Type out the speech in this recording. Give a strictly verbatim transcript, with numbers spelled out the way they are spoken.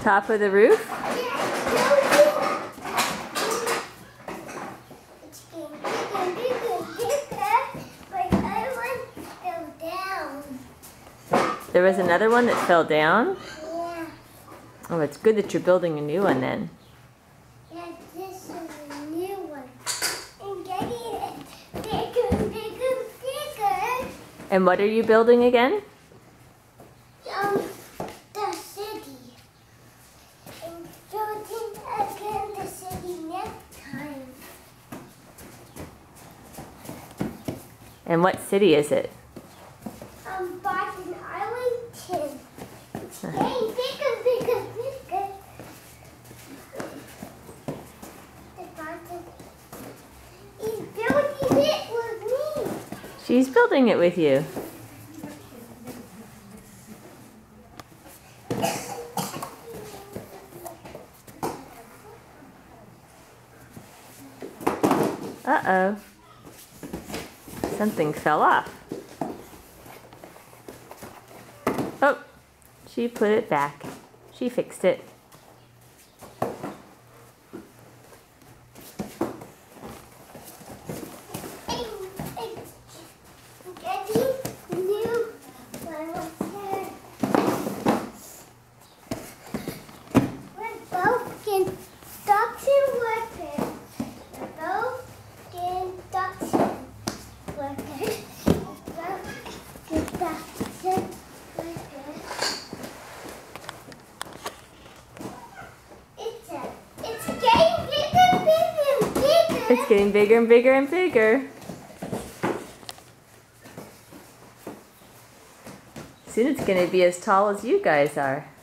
top of the roof? It's getting bigger and bigger, bigger, but I want to go down. There was another one that fell down? Yeah. Oh, it's good that you're building a new one then. Yeah, this is a new one. And getting it bigger, bigger, bigger. And what are you building again? Um, the city. And building again the city next time. And what city is it? Um, Barton Arlington. It's getting bigger, bigger, bigger. The Barton is building it with me. She's building it with you. Uh-oh. Something fell off. Oh, she put it back. She fixed it. It's getting bigger and bigger and bigger. Soon it's going to be as tall as you guys are.